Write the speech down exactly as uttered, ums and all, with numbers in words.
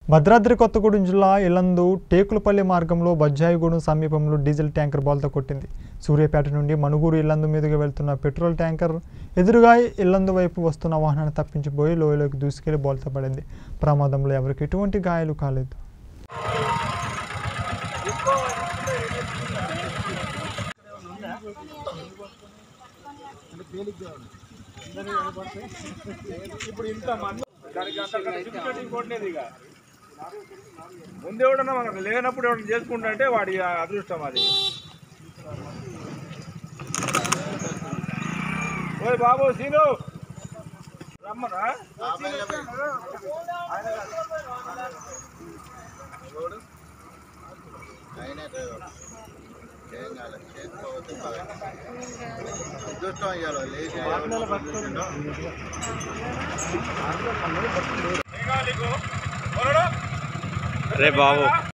భద్రాద్రి కొత్తగూడెం జిల్లా ఇల్లందు టేకులపల్లి మార్గంలో బజ్జాయిగూడెం సమీపంలో డీజిల్ ట్యాంకర్ బోల్తా కొట్టింది. సూర్యాపేట నుండి మనుగూరు ఇల్లందు మీదుగా వెళ్తున్న పెట్రోల్ ట్యాంకర్ ఎదురుగా ఇల్లందు వైపు వస్తున్న వాహనాన్ని తప్పించిపోయి లోయలోకి దూసుకెళ్లి బోల్తా పడింది. ప్రమాదంలో ఎవరికి ఎటువంటి గాయాలు కాలేదు. ముందు ఎవడన్నా మనకు లేనప్పుడు ఎవరైనా చేసుకుంటే వాడి అదృష్టం అది. ఓయ్ బాబు సీను రమ్మరా అరే బాబు